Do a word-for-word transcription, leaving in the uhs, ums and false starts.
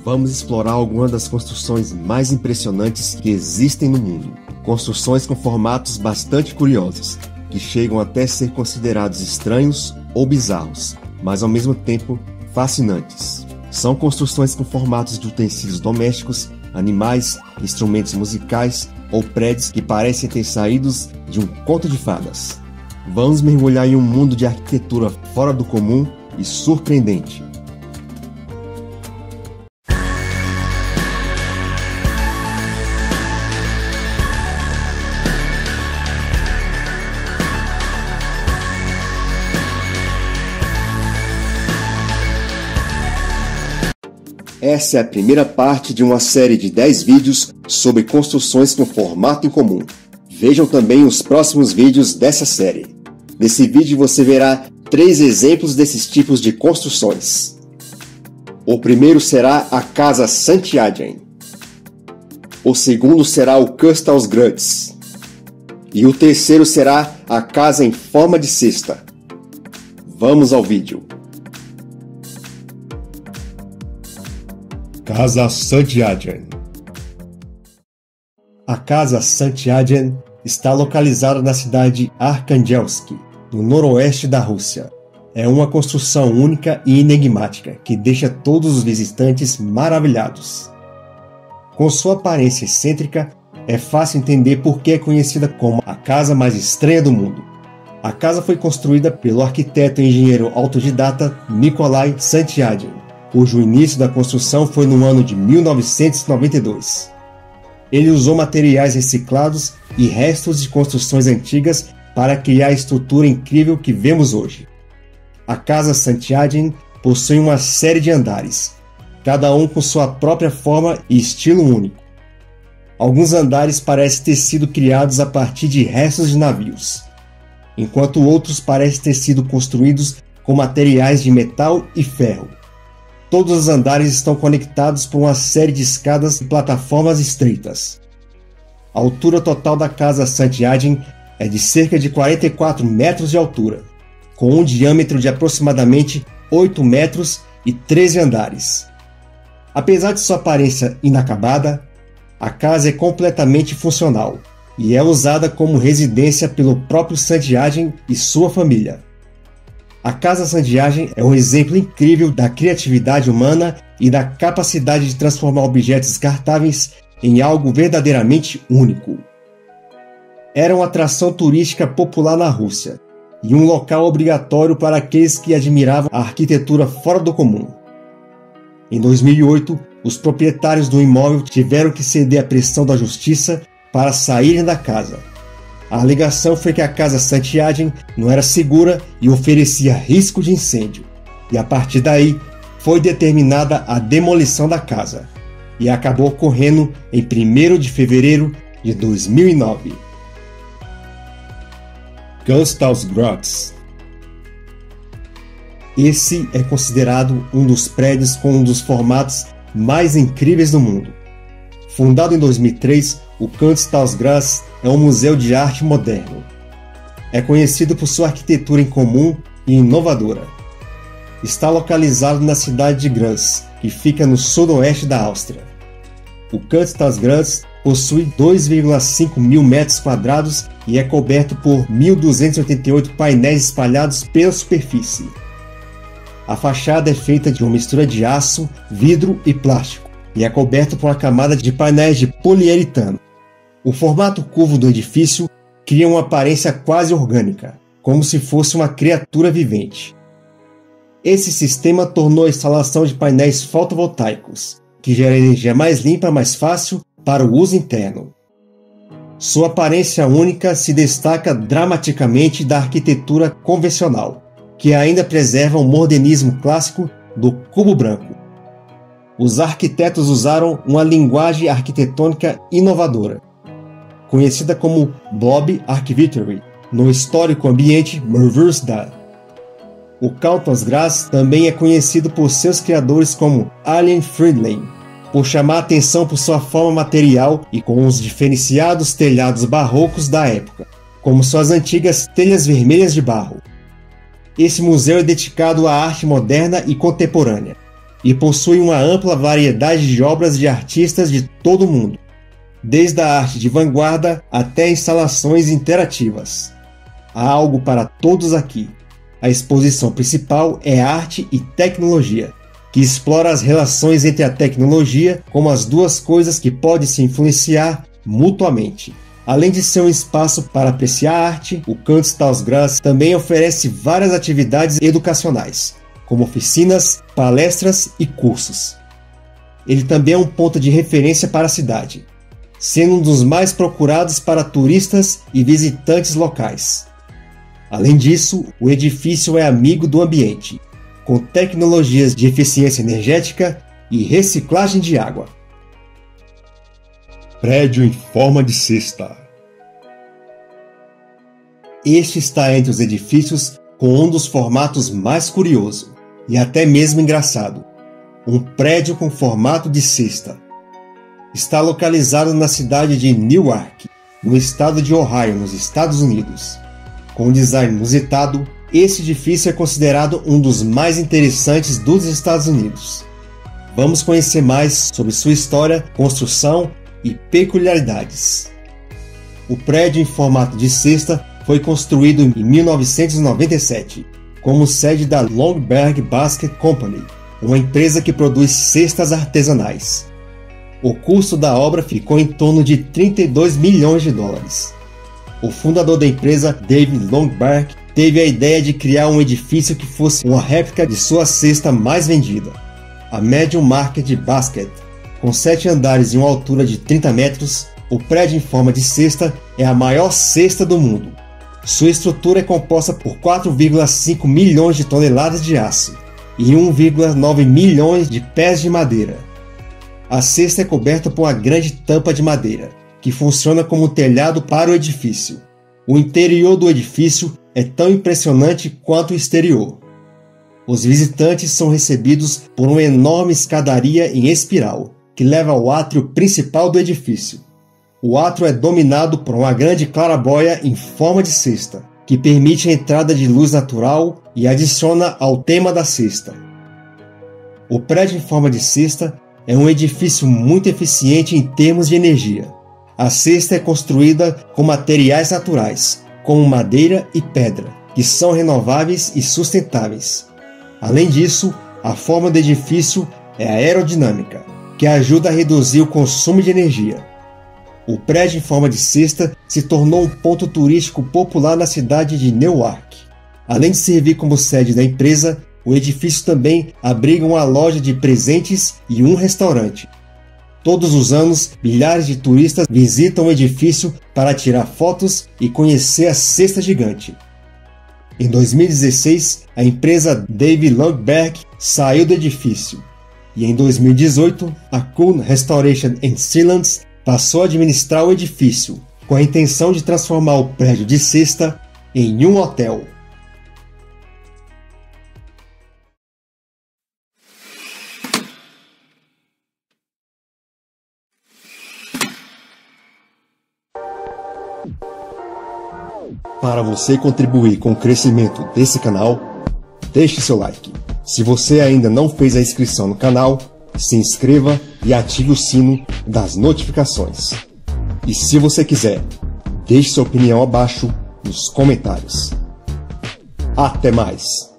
vamos explorar algumas das construções mais impressionantes que existem no mundo. Construções com formatos bastante curiosos, que chegam até ser considerados estranhos ou bizarros, mas ao mesmo tempo fascinantes. São construções com formatos de utensílios domésticos, animais, instrumentos musicais ou prédios que parecem ter saídos de um conto de fadas. Vamos mergulhar em um mundo de arquitetura fora do comum e surpreendente. Essa é a primeira parte de uma série de dez vídeos sobre construções com formato em comum. Vejam também os próximos vídeos dessa série. Nesse vídeo você verá três exemplos desses tipos de construções. O primeiro será a Casa Santiagen. O segundo será o Kusthausgrütz. E o terceiro será a casa em forma de cesta. Vamos ao vídeo. Casa Santiagen. A Casa Santiagen está localizada na cidade de Arkhangelsk, no noroeste da Rússia. É uma construção única e enigmática que deixa todos os visitantes maravilhados. Com sua aparência excêntrica, é fácil entender por que é conhecida como a casa mais estranha do mundo. A casa foi construída pelo arquiteto e engenheiro autodidata Nikolai Santiagen, cujo início da construção foi no ano de mil novecentos e noventa e dois. Ele usou materiais reciclados e restos de construções antigas para criar a estrutura incrível que vemos hoje. A Casa Santiagen possui uma série de andares, cada um com sua própria forma e estilo único. Alguns andares parecem ter sido criados a partir de restos de navios, enquanto outros parecem ter sido construídos com materiais de metal e ferro. Todos os andares estão conectados por uma série de escadas e plataformas estreitas. A altura total da Casa Santiagen é de cerca de quarenta e quatro metros de altura, com um diâmetro de aproximadamente oito metros e treze andares. Apesar de sua aparência inacabada, a casa é completamente funcional e é usada como residência pelo próprio Santiagen e sua família. A Casa Santiagen é um exemplo incrível da criatividade humana e da capacidade de transformar objetos descartáveis em algo verdadeiramente único. Era uma atração turística popular na Rússia e um local obrigatório para aqueles que admiravam a arquitetura fora do comum. Em dois mil e oito, os proprietários do imóvel tiveram que ceder à pressão da justiça para saírem da casa. A alegação foi que a Casa Santiagen não era segura e oferecia risco de incêndio, e a partir daí foi determinada a demolição da casa, e acabou ocorrendo em primeiro de fevereiro de dois mil e nove. Kusthausgrütz. Esse é considerado um dos prédios com um dos formatos mais incríveis do mundo. Fundado em dois mil e três, o Kusthausgrütz é um museu de arte moderno. É conhecido por sua arquitetura incomum e inovadora. Está localizado na cidade de Graz, que fica no sudoeste da Áustria. O Kusthausgrütz possui dois vírgula cinco mil metros quadrados e é coberto por mil duzentos e oitenta e oito painéis espalhados pela superfície. A fachada é feita de uma mistura de aço, vidro e plástico e é coberto por uma camada de painéis de poliuretano. O formato curvo do edifício cria uma aparência quase orgânica, como se fosse uma criatura vivente. Esse sistema tornou a instalação de painéis fotovoltaicos, que gera energia mais limpa e mais fácil para o uso interno. Sua aparência única se destaca dramaticamente da arquitetura convencional, que ainda preserva o modernismo clássico do cubo branco. Os arquitetos usaram uma linguagem arquitetônica inovadora, conhecida como Blob Architecture, no histórico ambiente Murvurstad. O Kusthausgrütz também é conhecido por seus criadores como Allen Friedlein, por chamar a atenção por sua forma material e com os diferenciados telhados barrocos da época, como suas antigas telhas vermelhas de barro. Esse museu é dedicado à arte moderna e contemporânea, e possui uma ampla variedade de obras de artistas de todo o mundo, desde a arte de vanguarda até instalações interativas. Há algo para todos aqui. A exposição principal é Arte e Tecnologia, que explora as relações entre a tecnologia como as duas coisas que podem se influenciar mutuamente. Além de ser um espaço para apreciar a arte, o Canto Stahlgras também oferece várias atividades educacionais, como oficinas, palestras e cursos. Ele também é um ponto de referência para a cidade, sendo um dos mais procurados para turistas e visitantes locais. Além disso, o edifício é amigo do ambiente, com tecnologias de eficiência energética e reciclagem de água. Prédio em forma de cesta. Este está entre os edifícios com um dos formatos mais curioso e até mesmo engraçado. Um prédio com formato de cesta. Está localizado na cidade de Newark, no estado de Ohio, nos Estados Unidos. Com um design inusitado, esse edifício é considerado um dos mais interessantes dos Estados Unidos. Vamos conhecer mais sobre sua história, construção e peculiaridades. O prédio em formato de cesta foi construído em mil novecentos e noventa e sete, como sede da Longberg Basket Company, uma empresa que produz cestas artesanais. O custo da obra ficou em torno de trinta e dois milhões de dólares. O fundador da empresa, David Longberg, teve a ideia de criar um edifício que fosse uma réplica de sua cesta mais vendida, a Medium Market Basket. Com sete andares e uma altura de trinta metros, o prédio em forma de cesta é a maior cesta do mundo. Sua estrutura é composta por quatro vírgula cinco milhões de toneladas de aço e um vírgula nove milhões de pés de madeira. A cesta é coberta por uma grande tampa de madeira, que funciona como um telhado para o edifício. O interior do edifício é tão impressionante quanto o exterior. Os visitantes são recebidos por uma enorme escadaria em espiral, que leva ao átrio principal do edifício. O átrio é dominado por uma grande claraboia em forma de cesta, que permite a entrada de luz natural e adiciona ao tema da cesta. O prédio em forma de cesta é um edifício muito eficiente em termos de energia. A cesta é construída com materiais naturais, como madeira e pedra, que são renováveis e sustentáveis. Além disso, a forma do edifício é aerodinâmica, que ajuda a reduzir o consumo de energia. O prédio em forma de cesta se tornou um ponto turístico popular na cidade de Newark. Além de servir como sede da empresa, o edifício também abriga uma loja de presentes e um restaurante. Todos os anos, milhares de turistas visitam o edifício para tirar fotos e conhecer a cesta gigante. Em dois mil e dezesseis, a empresa David Longberg saiu do edifício e em dois mil e dezoito, a Kuhn Restoration and Sealants passou a administrar o edifício, com a intenção de transformar o prédio de cesta em um hotel. Para você contribuir com o crescimento desse canal, deixe seu like. Se você ainda não fez a inscrição no canal, se inscreva e ative o sino das notificações. E se você quiser, deixe sua opinião abaixo nos comentários. Até mais!